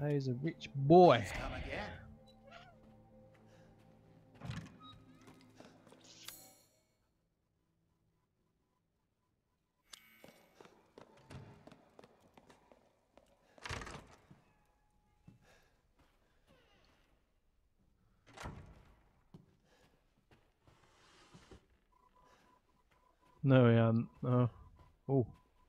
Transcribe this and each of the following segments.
That is a rich boy. Please come again. No, he hasn't. No. Oh.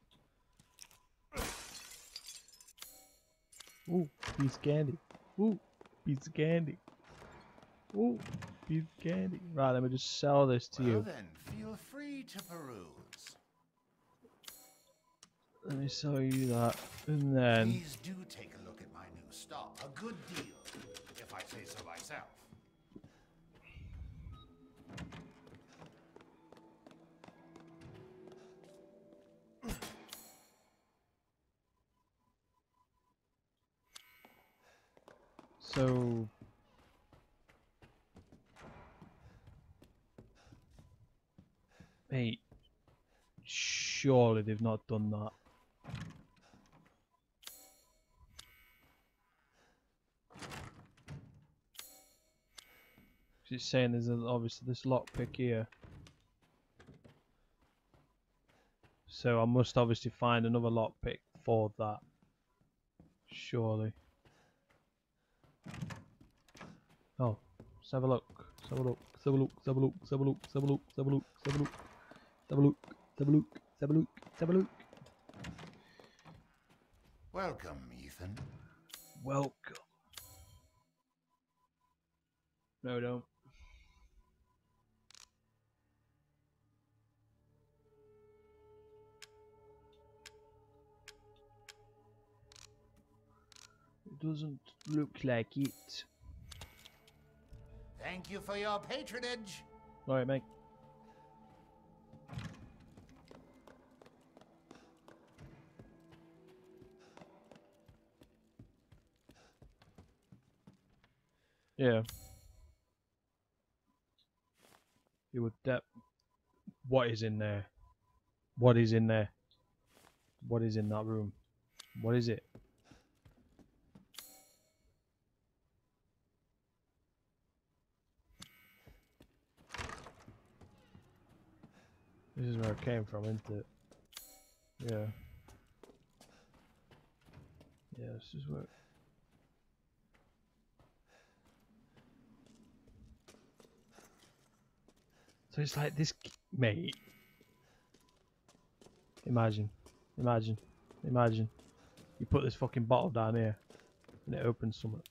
Ooh, piece of candy. Ooh, piece of candy. Ooh, piece of candy. Right, let me just sell this to Well you. then, feel free to peruse. Let me sell you that. And then... Please do take a look at my new stock. A good deal, if I say so myself. So... Mate, surely they've not done that. It's saying there's obviously this lockpick here. So I must obviously find another lockpick for that. Surely. Oh, let's have a look. Let's have a look. Let's have a look. Let's have a look. Let's have a look. Let's have a look. Let's have a look. Let's have a look. Let's have a look. Let's have a look. Let's have a look. Let's have a look. Welcome, Ethan. Welcome. No, don't. It doesn't look like it. Thank you for your patronage. Alright, mate. Yeah. You would what is in there? What is in there? What is in that room? What is it? This is where it came from, isn't it? Yeah. Yeah, this is where... So it's like this... Mate. Imagine. Imagine. Imagine. You put this fucking bottle down here. And it opens something.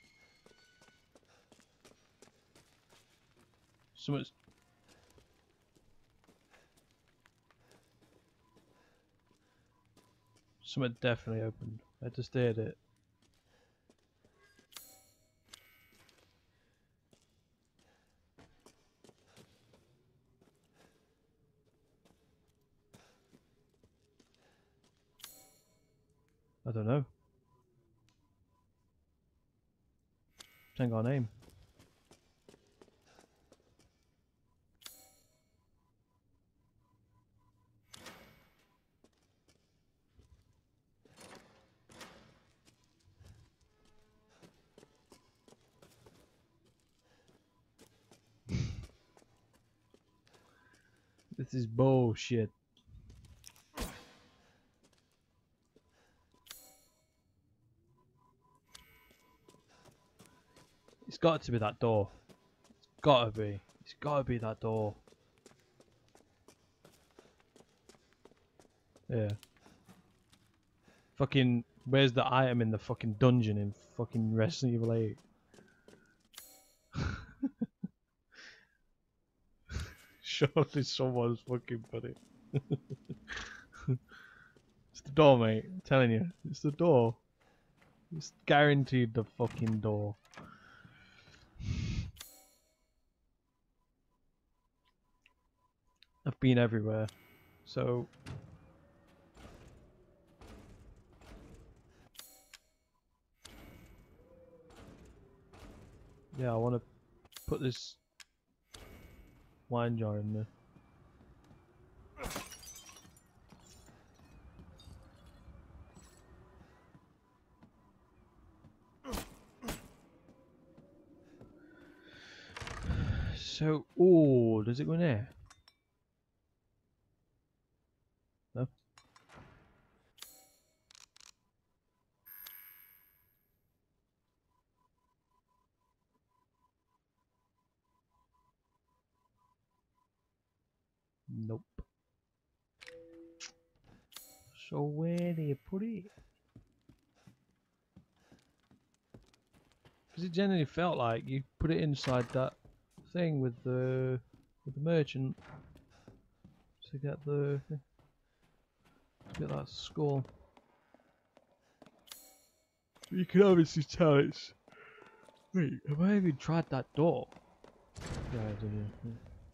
Something's... Something definitely opened. I just heard it. I don't know. Ain't got a name. This is bullshit. It's got to be that door. It's gotta be. It's gotta be that door. Yeah. Fucking, where's the item in the fucking dungeon in fucking Resident Evil 8? Surely someone's fucking put it. It's the door, mate. I'm telling you. It's the door. It's guaranteed the fucking door. I've been everywhere. So... yeah, I want to put this wine jar in there. So, oh, does it go in there? No. Nope. So where do you put it? Because it generally felt like you put it inside that thing with the merchant to get that skull. But you can obviously tell it's. Wait, have I even tried that door? Yeah, I did. Yeah.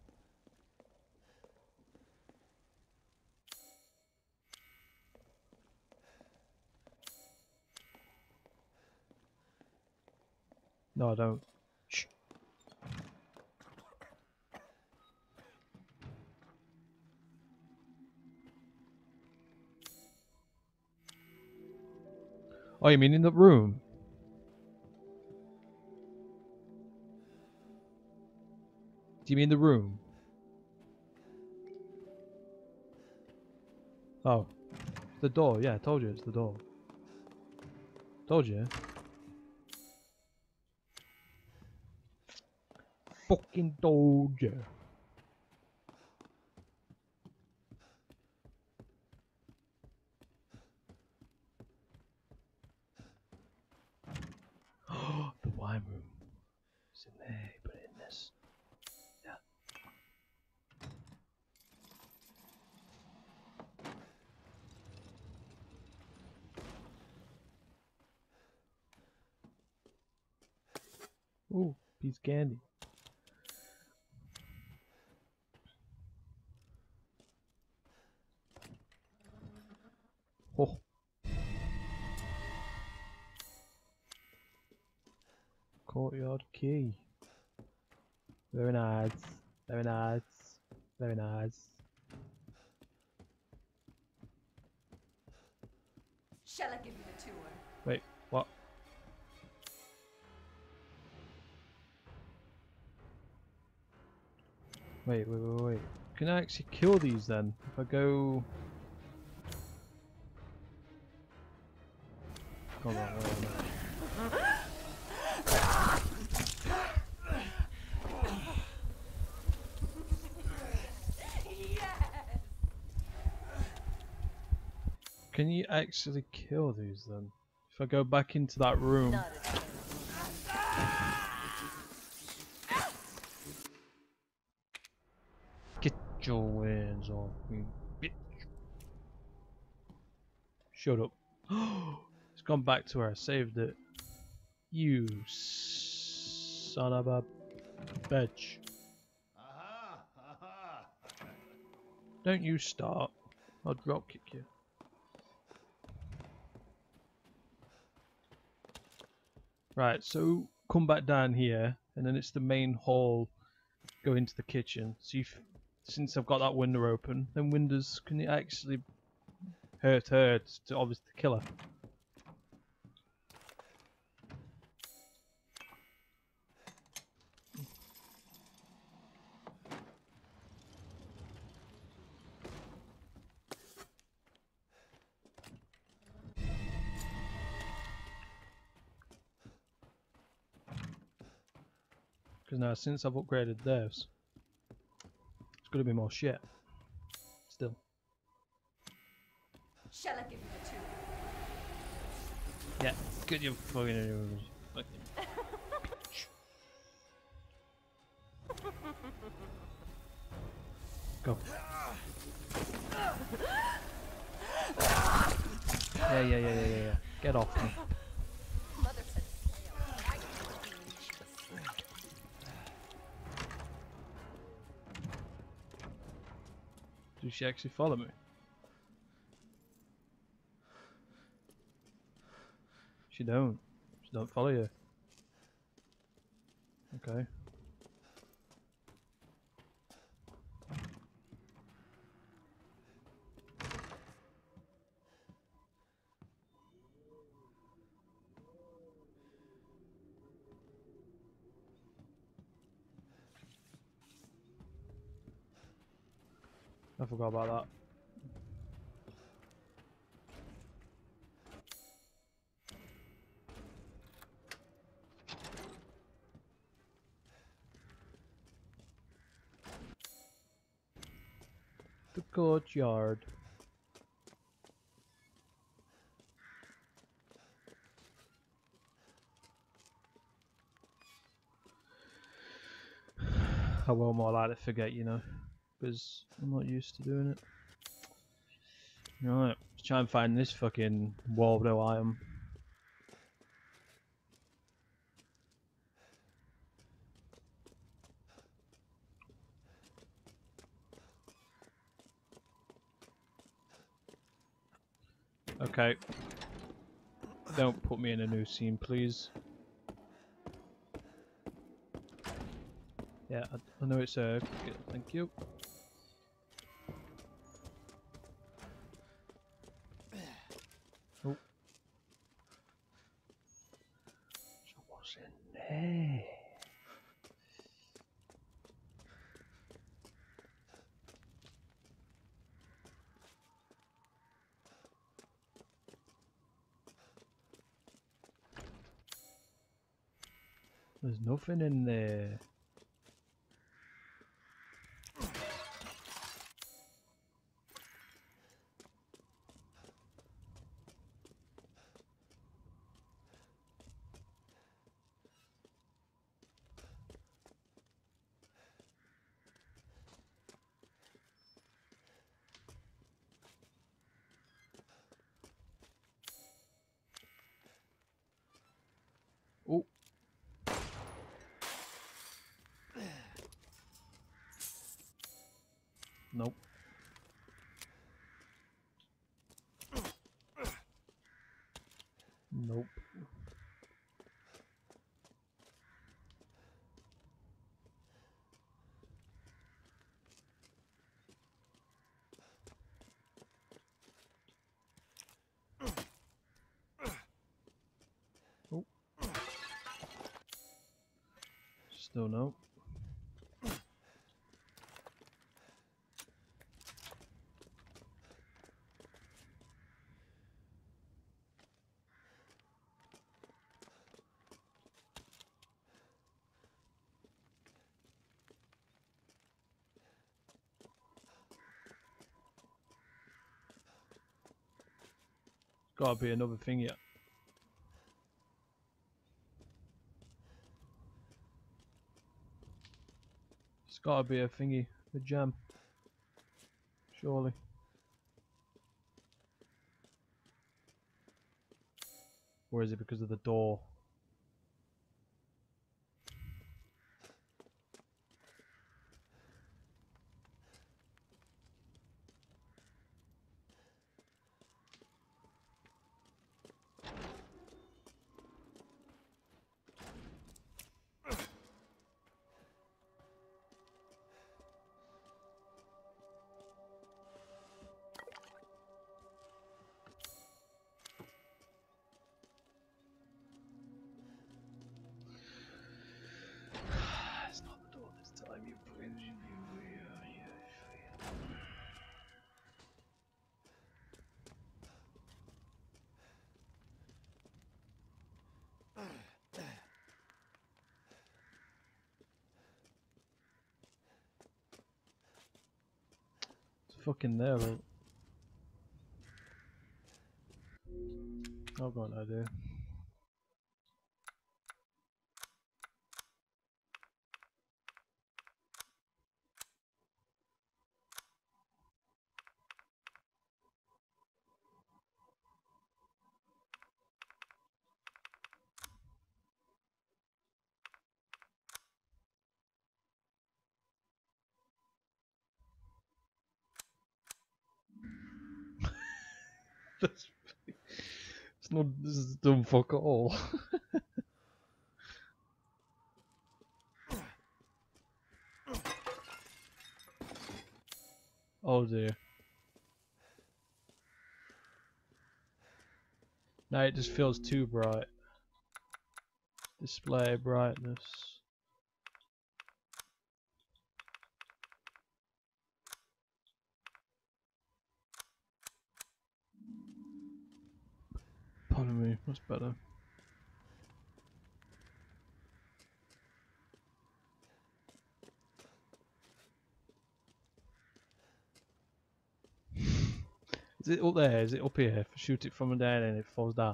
No, I don't. Shh. Oh, you mean in the room? Do you mean the room? Oh, the door. Yeah, I told you it's the door. Told you. Fucking told you. The wine room. It's in there. Put it in this. Yeah. Ooh, piece of candy. Oh. Courtyard key. Very nice. Very nice. Very nice. Shall I give you the tour? Wait, what? Wait. Can I actually kill these then? If I go... Hold on, hold on. Can you actually kill these then? If I go back into that room. Not as good. Get your hands off me, bitch. Shut up. It's gone back to where I saved it. You son of a bitch. Aha! Aha! Don't you start. I'll drop kick you. Right, so come back down here, and then it's the main hall. Go into the kitchen. So since I've got that window open, then windows can actually hurt her to obviously kill her. Because now since I've upgraded this, it's gonna be more shit. Still. Shall I give you the tour? Yeah, get your fucking go. Yeah. Get off me. Mother said stay away. She was Did she actually follow me? She don't. She don't follow you. Okay. forgot about that. The courtyard. I will more likely forget, you know, because I'm not used to doing it. Right, let's try and find this fucking Waldo item. Okay. Don't put me in a new scene, please. Yeah, I know it's a... Thank you. Oh. So what's in there? There's nothing in there. Oh. Nope. Nope. Oh. Still no. Gotta be another thing yet. It's gotta be a thingy, a gem. Surely. Or is it because of the door? It's not the door this time, you fucking... It's fucking there, bro. I've got no idea. It's not. This is dumb fuck all. Oh dear. Now it just feels too bright. Display brightness. me. That's better. Is it up there? Is it up here? If I shoot it from down and it falls down.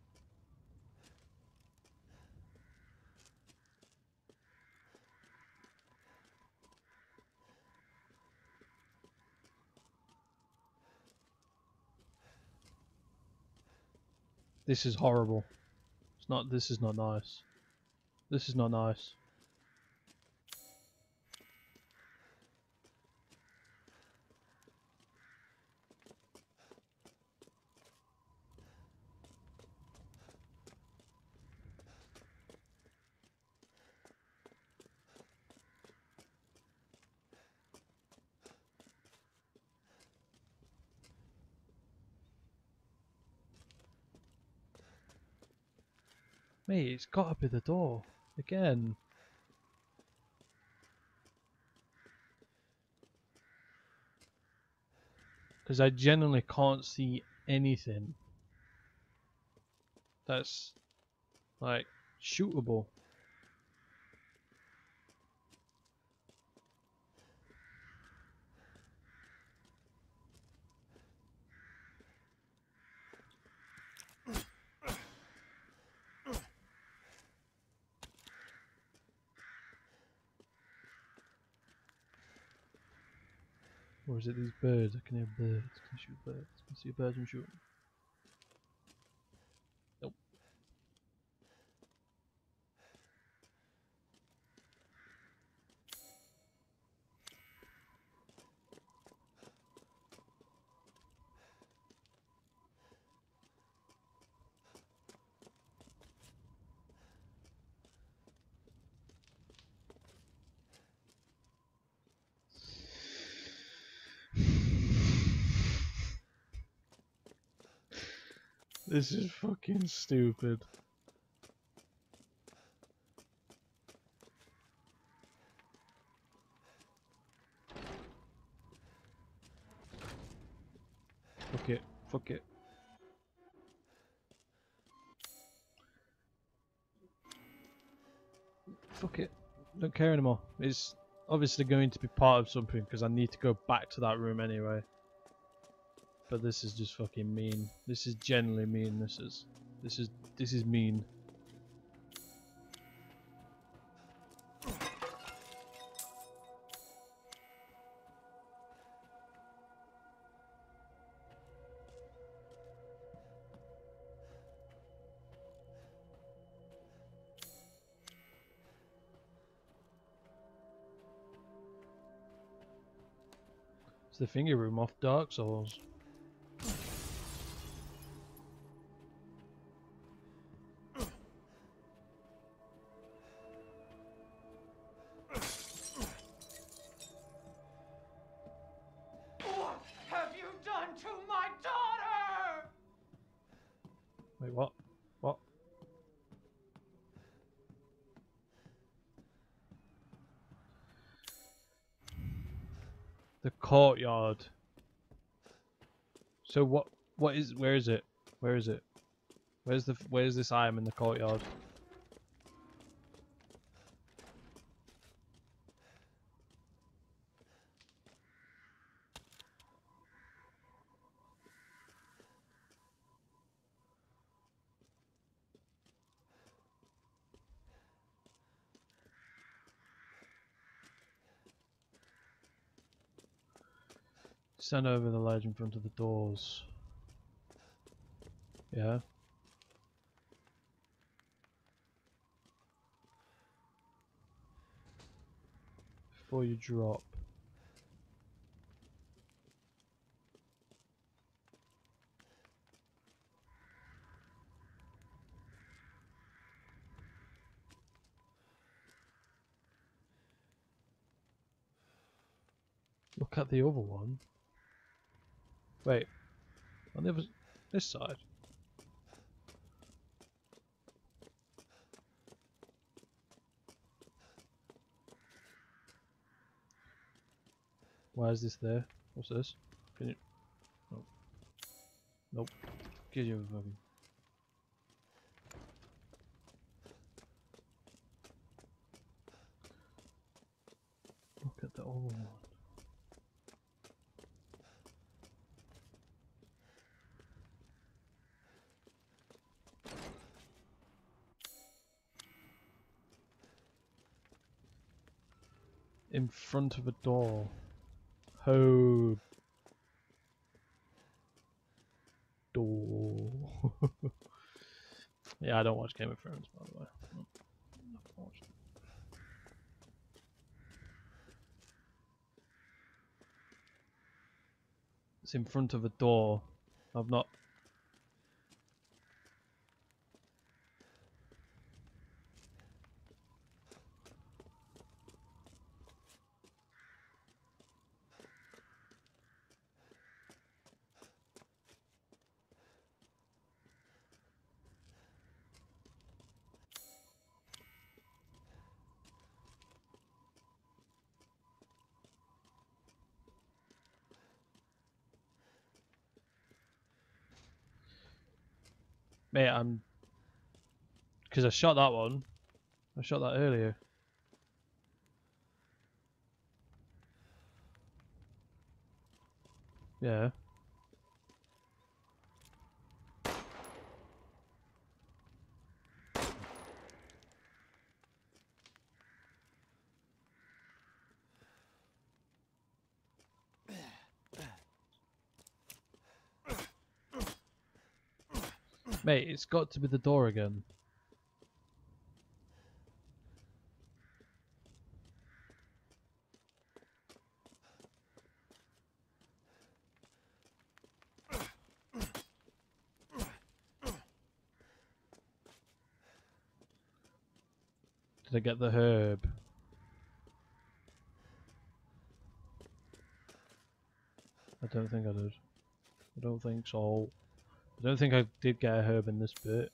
This is horrible. It's not. This is not nice. This is not nice. Mate, it's got to be the door again. Because I genuinely can't see anything that's like shootable. Or is it these birds? I can hear birds. Can I shoot birds? Can I see birds and shoot them? Nope. This is fucking stupid. Fuck it. Fuck it. Fuck it. Don't care anymore. It's obviously going to be part of something because I need to go back to that room anyway. But this is just fucking mean. This is genuinely mean. This is mean. It's the finger room off Dark Souls. What have you done to my daughter? Wait, what? What? The courtyard. So what is, where is it? Where is it? Where's this item in the courtyard? Stand over the ledge in front of the doors. Yeah. Before you drop. Look at the other one. Wait. On the other, this side. Why is this there? What's this? Can you? Oh. Nope. Get you fucking. Oh. In front of a door. Ho. Door. Yeah, I don't watch Game of Thrones, by the way. I've watched it. It's in front of a door. I've not. Mate, I'm. Because I shot that one. I shot that earlier. Yeah. Mate, it's got to be the door again. Did I get the herb? I don't think I did. I don't think so. I don't think I did get a herb in this bit.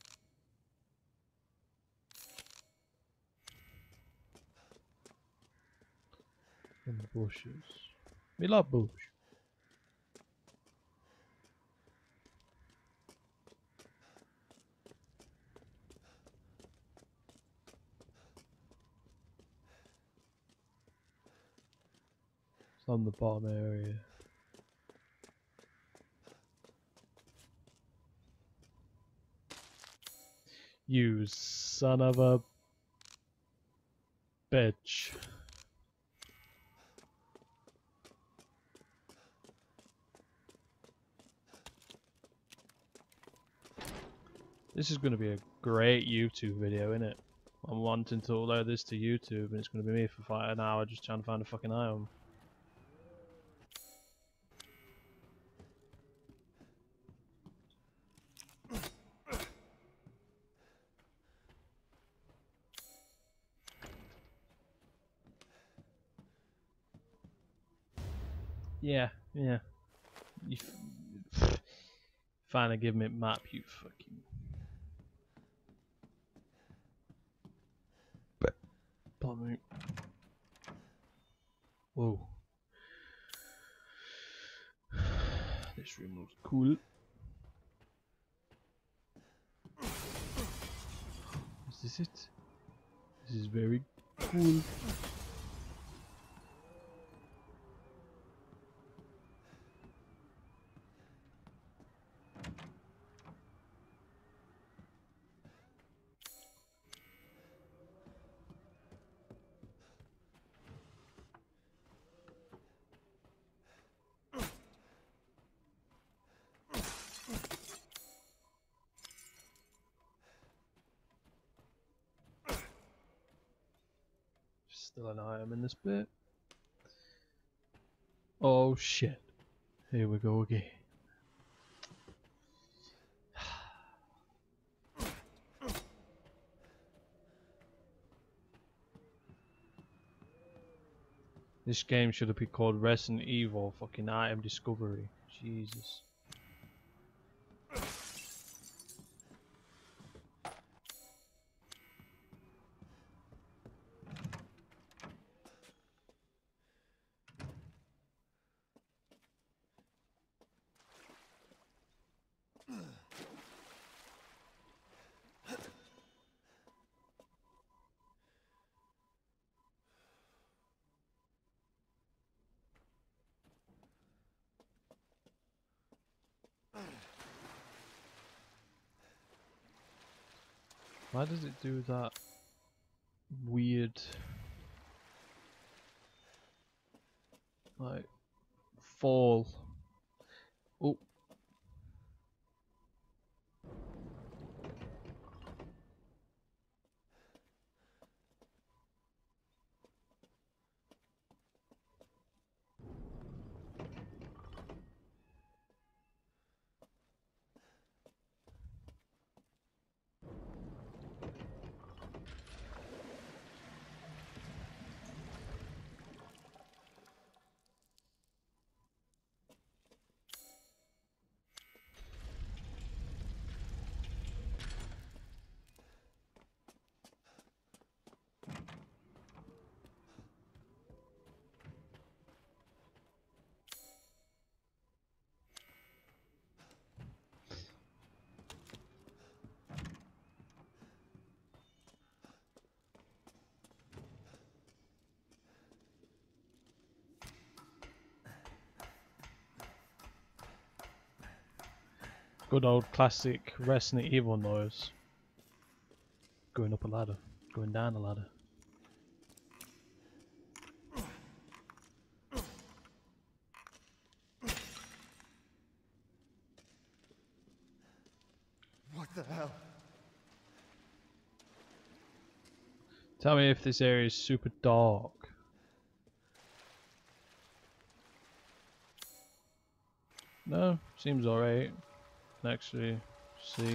In the bushes. Me love bush. It's on the bottom area. You son of a bitch. This is going to be a great YouTube video, isn't it? I'm wanting to upload this to YouTube and it's going to be me for an hour just trying to find a fucking item. Yeah, yeah. You finally give me a map, you fucking. Bummer. Whoa. This room looks cool. Is this it? This is very cool. Still an item in this bit. Oh shit. Here we go again. This game should have been called Resident Evil fucking Item Discovery. Jesus. Why does it do that weird, like, fall? Oh. Good old classic Resident Evil noise. Going up a ladder, going down a ladder. What the hell? Tell me if this area is super dark. No, seems alright. Can actually see.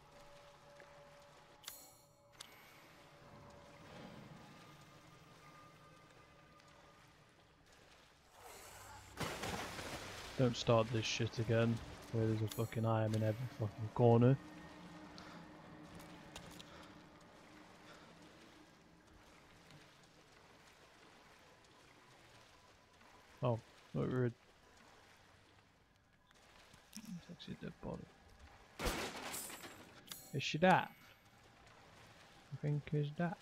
Don't start this shit again, where there's a fucking iron in every fucking corner. Oh, what we're... It's actually a dead body. Is she that? I think is that.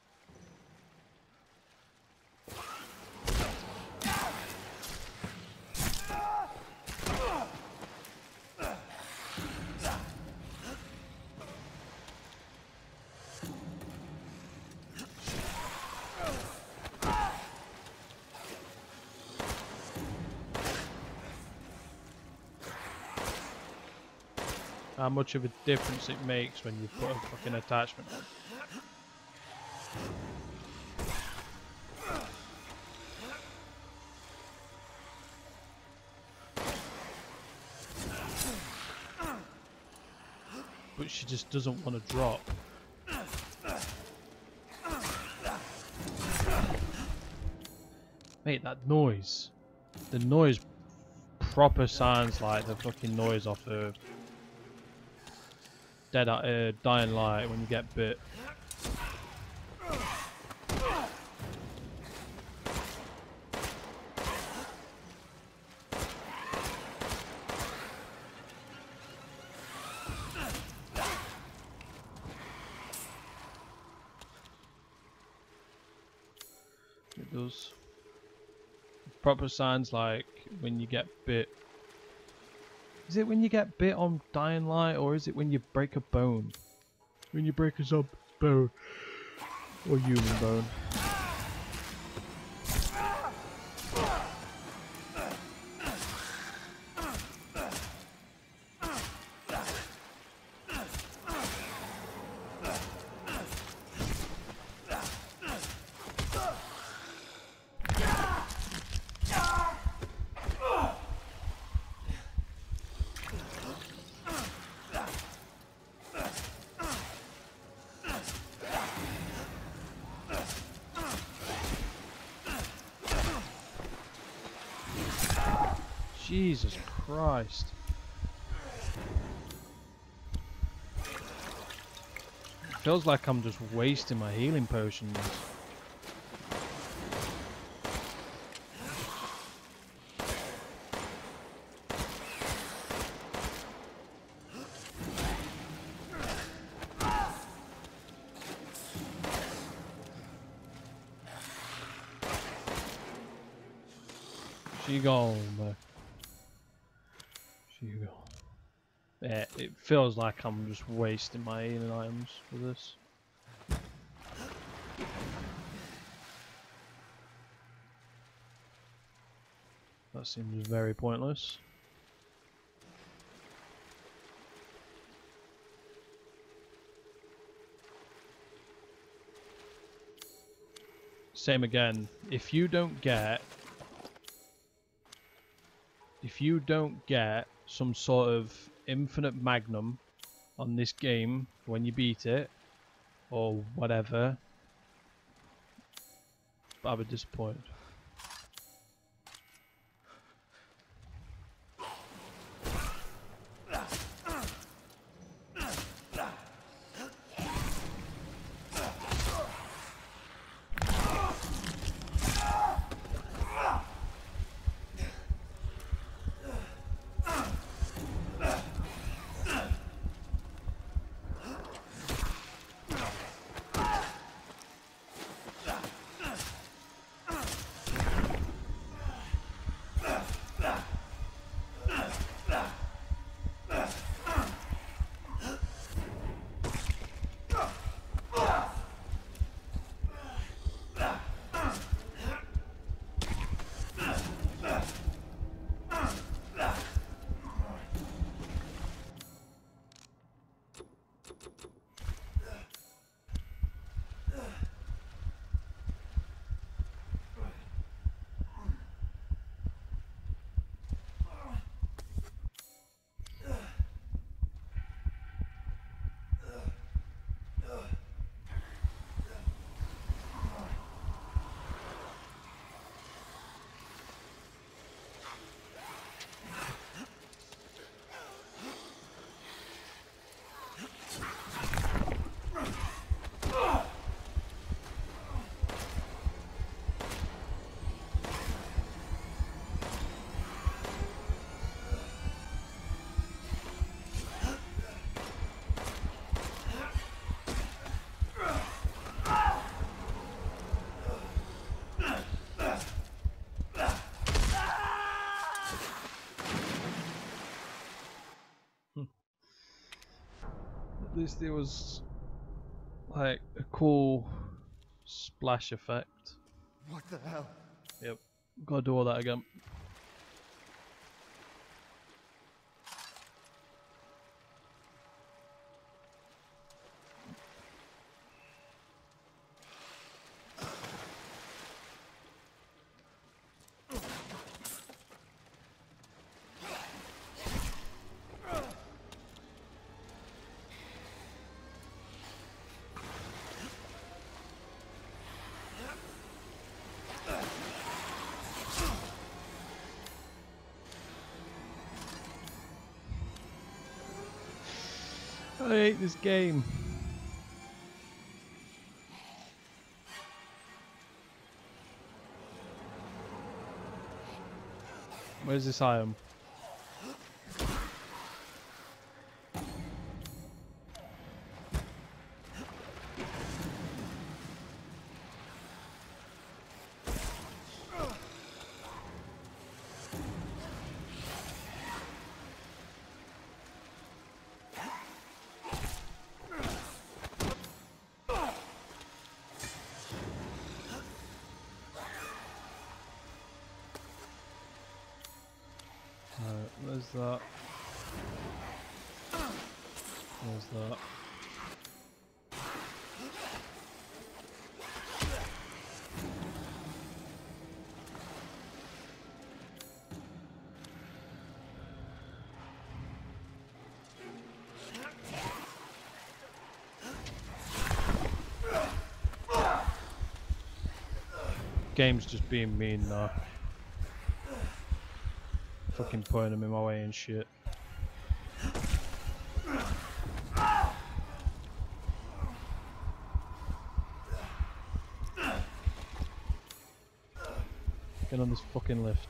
How much of a difference it makes when you put a fucking attachment on. But she just doesn't want to drop. Mate, that noise. The noise proper sounds like the fucking noise off a Dying Light when you get bit. It does. Proper sounds like when you get bit. Is it when you get bit on Dying Light, or is it when you break a bone? When you break a zombie bone. Or human bone. Jesus Christ. Feels like I'm just wasting my healing potions. She gone, man. She gone. Yeah, it feels like I'm just wasting my healing items for this. That seems very pointless. Same again. If you don't get some sort of infinite magnum on this game when you beat it, or whatever, I'll be disappointed. At least there was like a cool splash effect. What the hell? Yep, gotta do all that again. I hate this game. Where's this item? Where's that? Where's that? Game's just being mean now. Fucking putting them in my way and shit. Get on this fucking lift.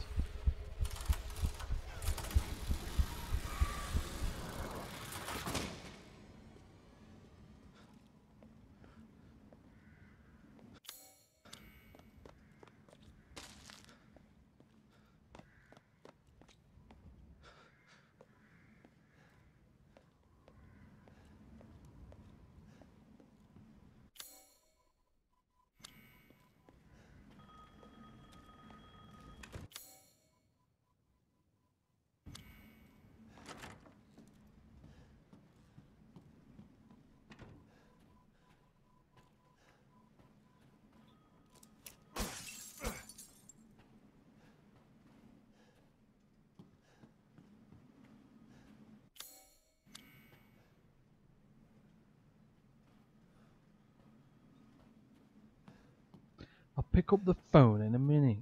pick up the phone in a minute.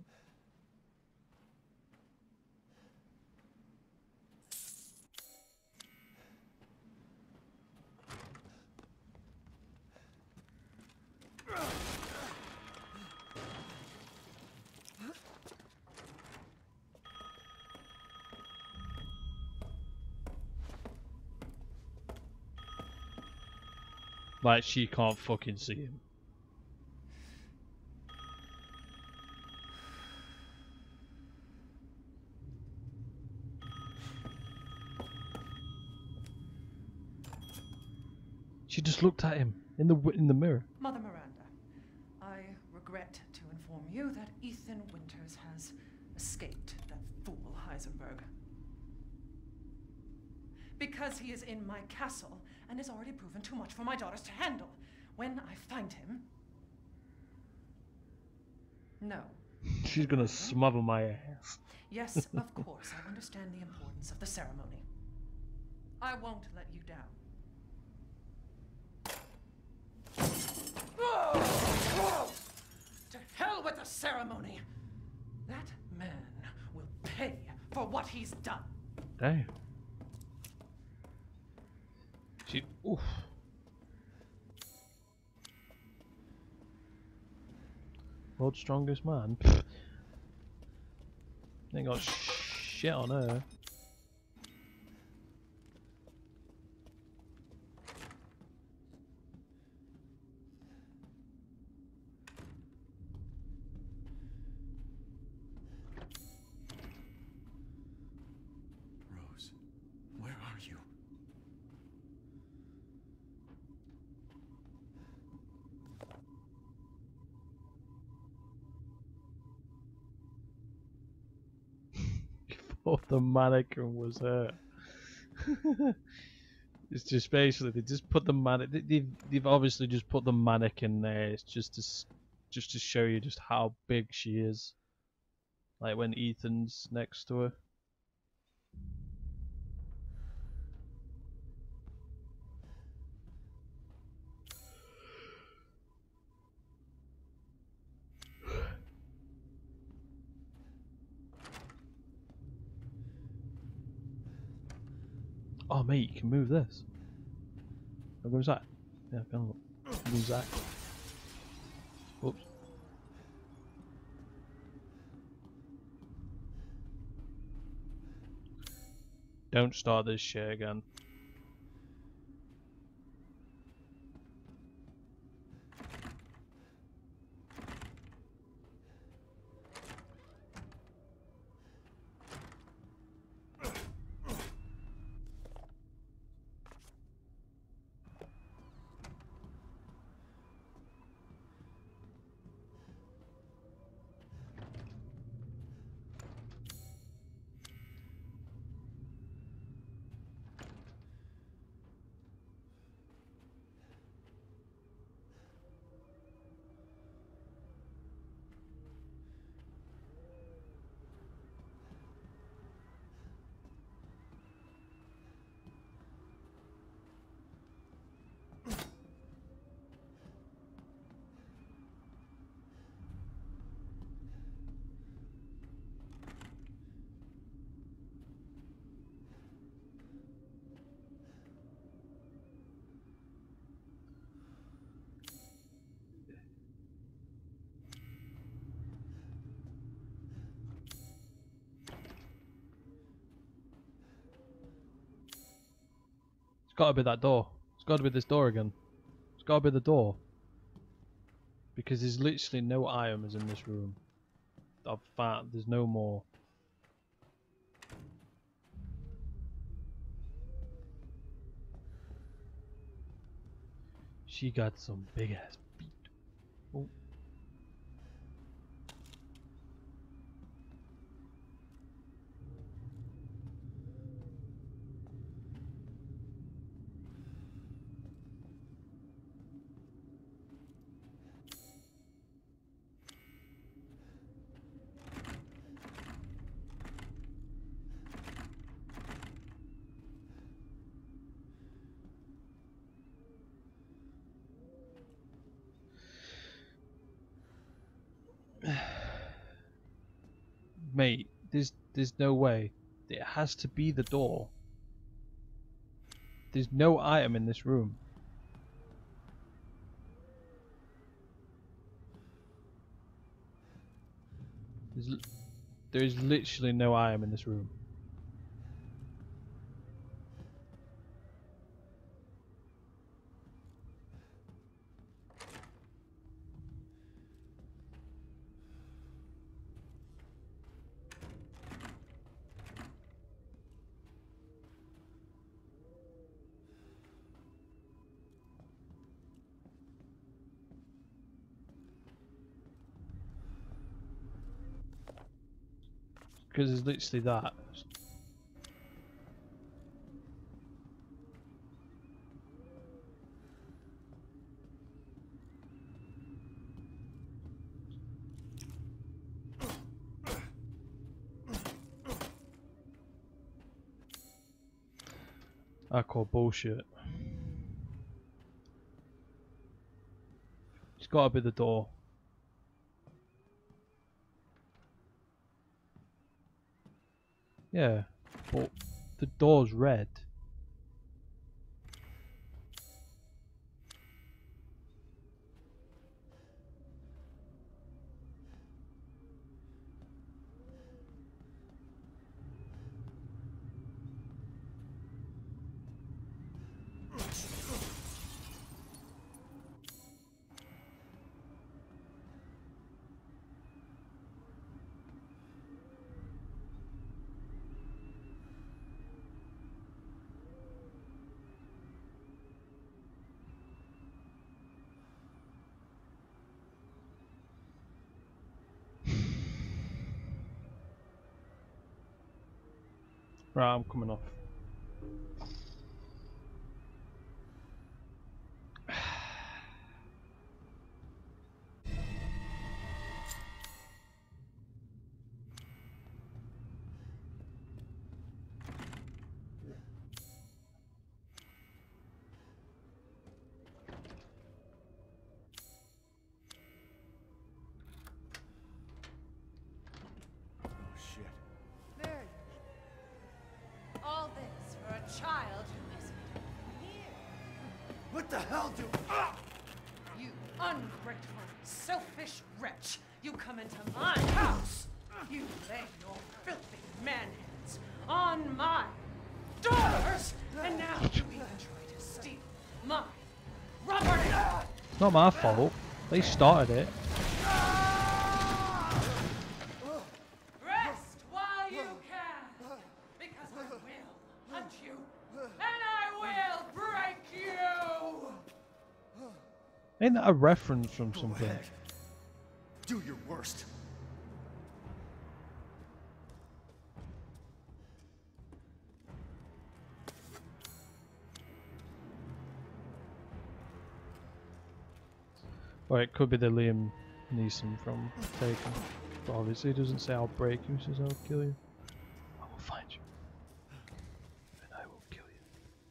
Like she can't fucking see him. She just looked at him in the mirror. Mother Miranda, I regret to inform you that Ethan Winters has escaped that fool Heisenberg. Because he is in my castle and has already proven too much for my daughters to handle. When I find him... No. She's gonna smother my ass. Yes, of course, I understand the importance of the ceremony. I won't let you down. To hell with the ceremony! That man will pay for what he's done. Damn. Oof. World's strongest man. Ain't got shit on her. Rose, where are you? Oh, the mannequin was her. It's just basically they just put the they've obviously just put the mannequin there. It's just to show you just how big she is. Like when Ethan's next to her. Oh mate, you can move this. How goes that? Yeah, I can move that. Whoops. Don't start this shit again. It's gotta be that door. It's gotta be this door again. It's gotta be the door. Because there's literally no items in this room. I've found there's no more. She got some big ass feet. Oh. Mate, there's no way. It has to be the door. There's no item in this room. There is literally no item in this room. Because it's literally that. I call bullshit. It's gotta be the door. Yeah, but the door's red. Right, I'm coming off. There you go. All this for a child who isn't here. What the hell do... You ungrateful, selfish wretch! You come into my house! You lay your filthy man-hands on my daughters! And now you even try to steal my property! It's not my fault. They started it. Rest while you can! Because I will hunt you! And I will break you! Ain't that a reference from Go something? ahead. Do your worst. Or it could be the Liam Neeson from Taken. But obviously it doesn't say I'll break you, it says I'll kill you. I will find you. And I will kill you.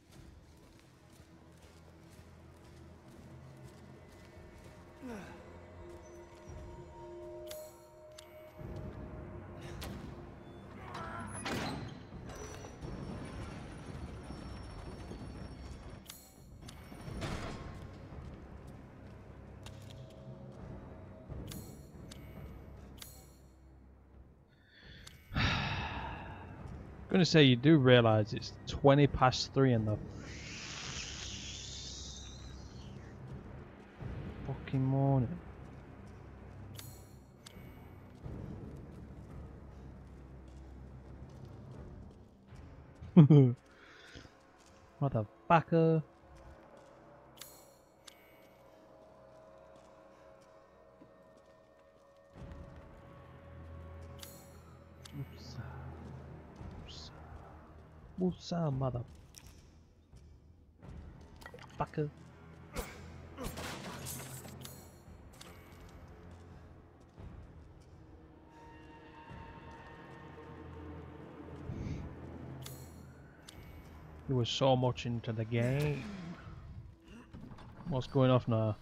I'm gonna say you do realise it's 20 past 3 in the fucking morning. Motherfucker. What's up, mother fucker? You were so much into the game. What's going off now?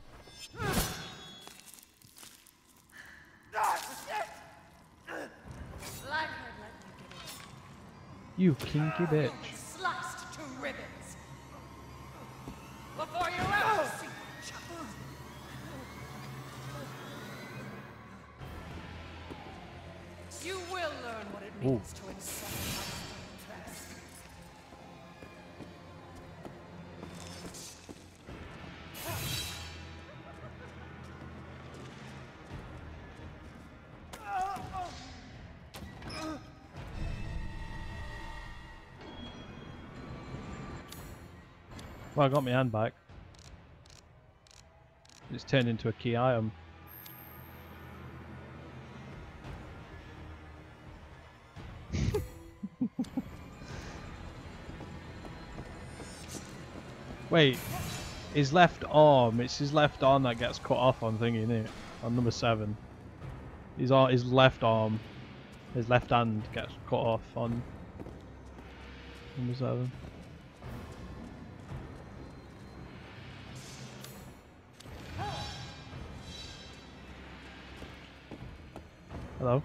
You kinky bitch. You'll be sliced to ribbons before you ever see justice. You will learn what it means to insult my interest. Well, I got my hand back. It's turned into a key item. Wait, his left arm, it's his left arm that gets cut off on thingy, isn't it? On number 7. His left arm, his left hand gets cut off on number 7. Hello?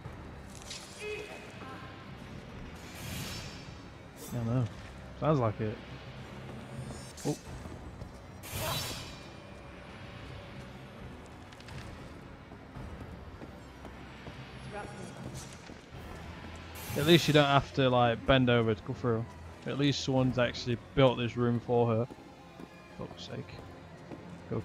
I know. Sounds like it. Oh. At least you don't have to like bend over to go through. At least someone's actually built this room for her. For fuck's sake. Go.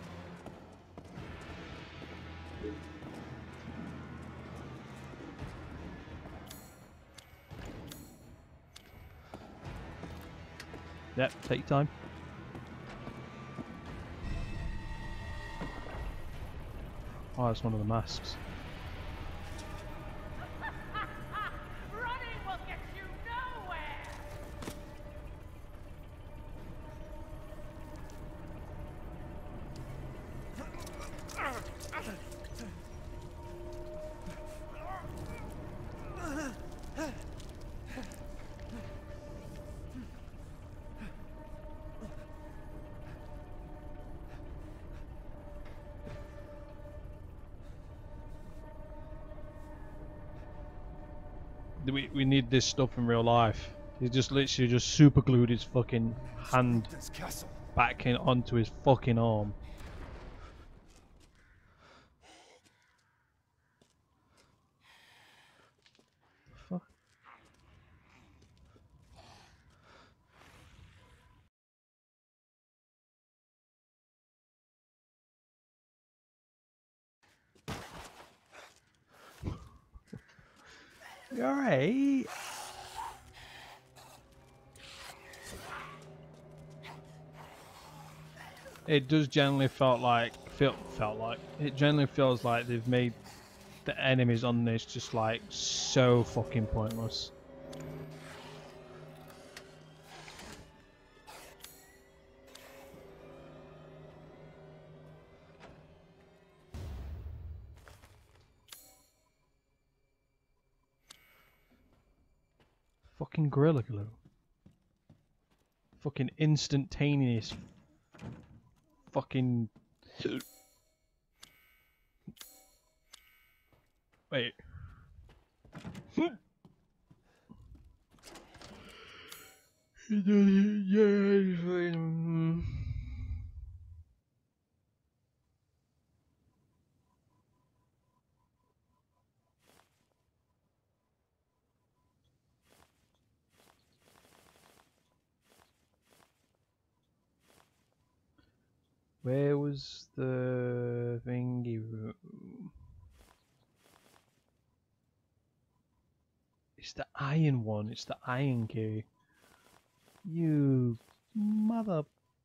Yep, take your time. Oh, that's one of the masks. Running will get you nowhere. We need this stuff in real life. He just literally just super glued his fucking hand This castle. back in onto his fucking arm. Fuck. You alright? It does generally felt like it generally feels like they've made the enemies on this just like so fucking pointless. Fucking Gorilla Glue. Fucking instantaneous. Fucking. Wait. Where was the thingy room? It's the iron one. It's the iron key. You mother.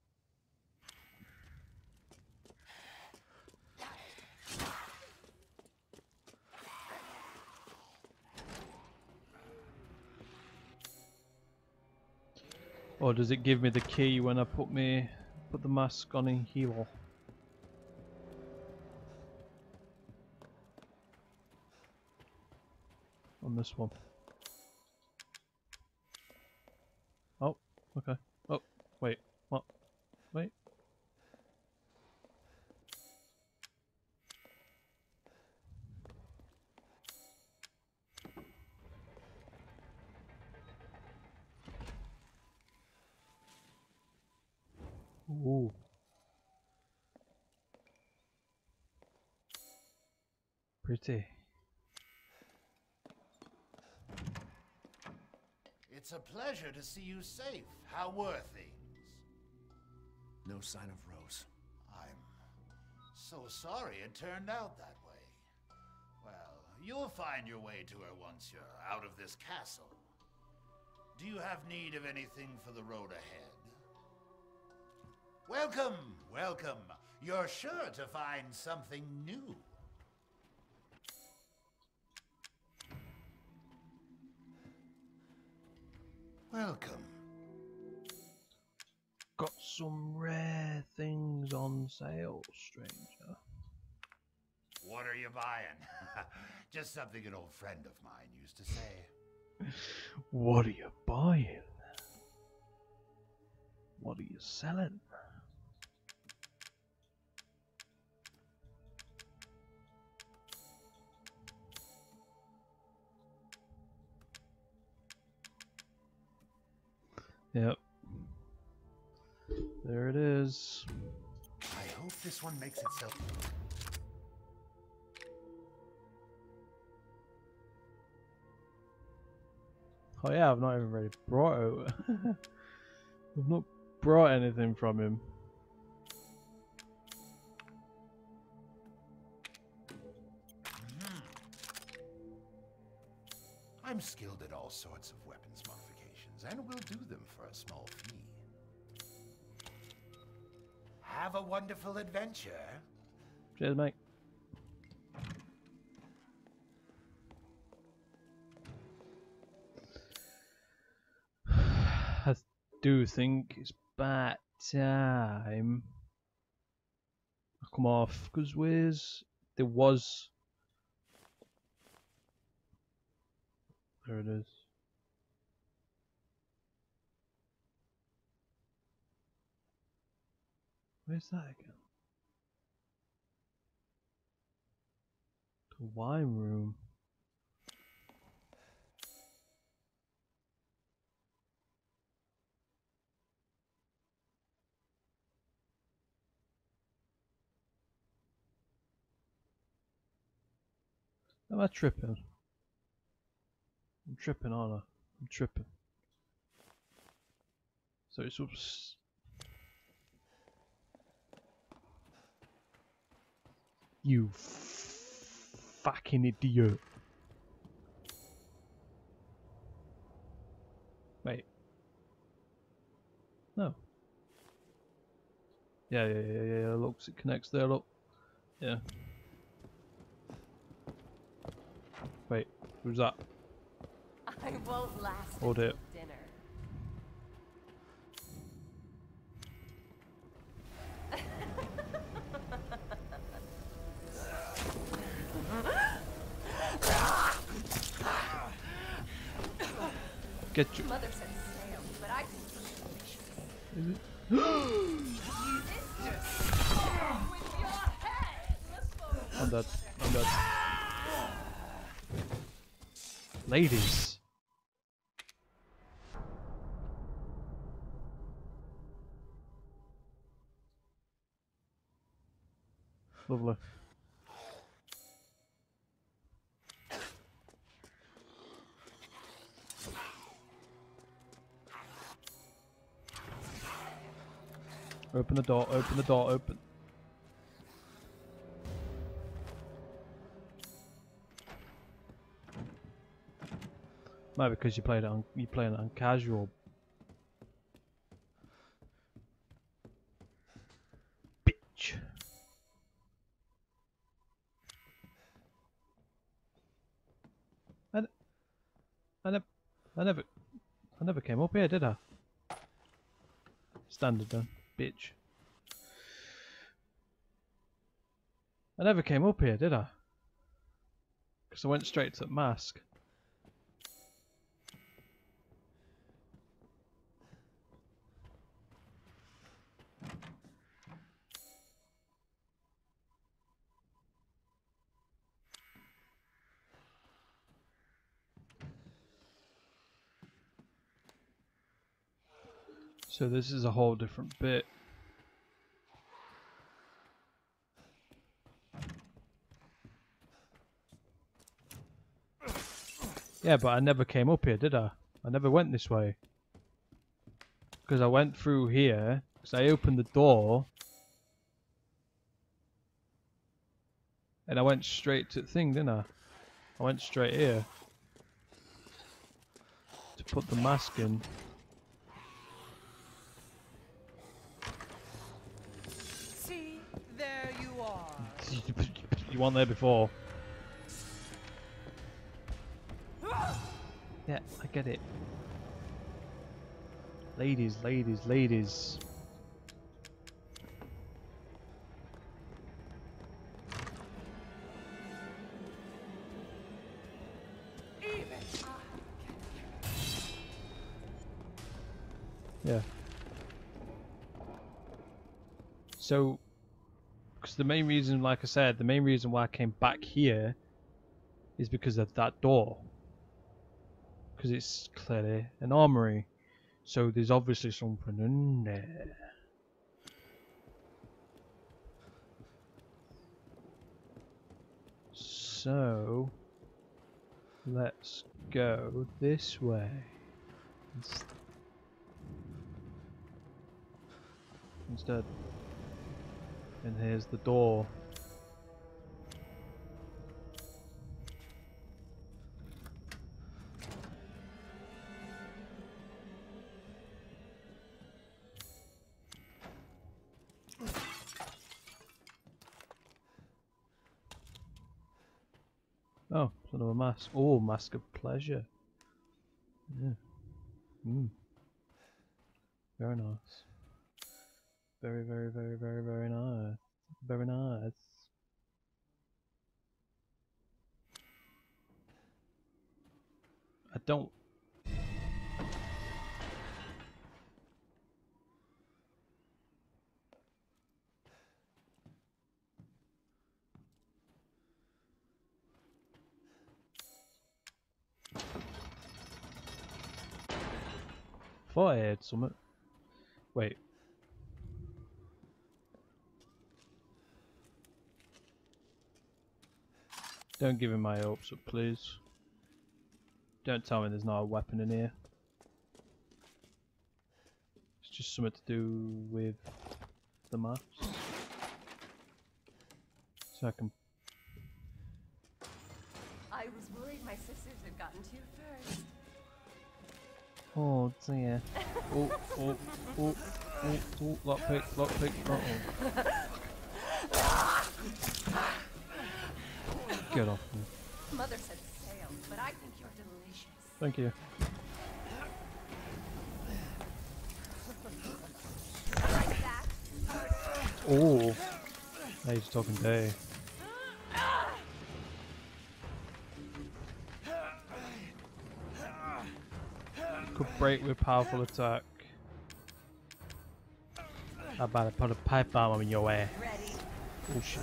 Or does it give me the key when I put the mask on in hero? On this one. Oh, okay. Oh, wait. What? Wait. Pretty. It's a pleasure to see you safe. How were things? No sign of Rose. I'm so sorry it turned out that way. Well, you'll find your way to her once you're out of this castle. Do you have need of anything for the road ahead? Welcome, welcome. You're sure to find something new. Welcome. Got some rare things on sale, stranger. What are you buying? Just something an old friend of mine used to say. What are you buying? What are you selling? Yep. There it is. I hope this one makes itself... Oh yeah, I've not even really brought it. I've not brought anything from him. I'm skilled at all sorts of weapons modifications, and will do them for a small fee. Have a wonderful adventure. Cheers, mate. I do think it's about time I come off, because there was... There it is. Where's that again? The wine room. Am I tripping? I'm tripping, aren't I? I'm tripping. So it's ups. You fucking idiot. Wait. No. Yeah. Looks, it connects there, look. Yeah. Wait, who's that? I won't last Hold until it. dinner. Get your... Mother said snail, but I think Is it? with your head. I'm dead. I'm dead. Ladies. Lovely. Open the door, open the door, open. Maybe because you're playing it on casual. Bitch. I never came up here, did I? Standard then, bitch. I never came up here, did I? Because I went straight to the mask. So this is a whole different bit. Yeah, but I never came up here, did I? I never went this way. Because I went through here, because I opened the door. And I went straight to the thing, didn't I? I went straight here. To put the mask in. See, there you are. You weren't there before. Yeah, I get it. Ladies, ladies, ladies. Yeah. So, because the main reason, like I said, the main reason why I came back here is because of that door. Because it's clearly an armory. So there's obviously something in there. So, let's go this way. Instead. And here's the door. Oh, it's another mask. Oh, mask of pleasure. Yeah. Very nice. Very, very, very, very, very nice. Very nice. I don't. Thought I had something. Wait. Don't give him my hopes up, please. Don't tell me there's not a weapon in here. It's just something to do with the maps. So I can. I was worried my sisters had gotten to you first. Oh dear. Oh, oh, oh, oh, oh, lockpick, lockpick, Get off me. Mother said sail, but I think you're delicious. Thank you. Like that. Oh. Now he's talking day. Could break with powerful attack. How about I put a pipe bomb in your way? Ready? Oh shit.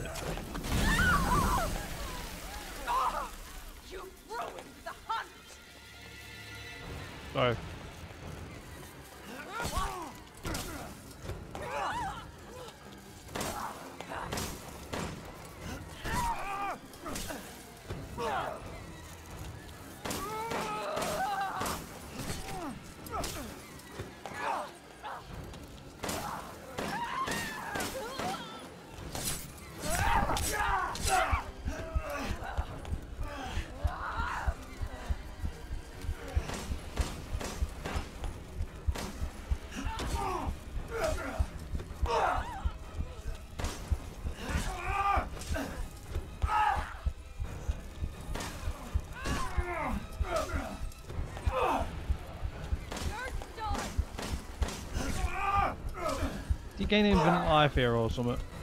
You ruined the hunt! Sorry. Do you gain infinite life here or something?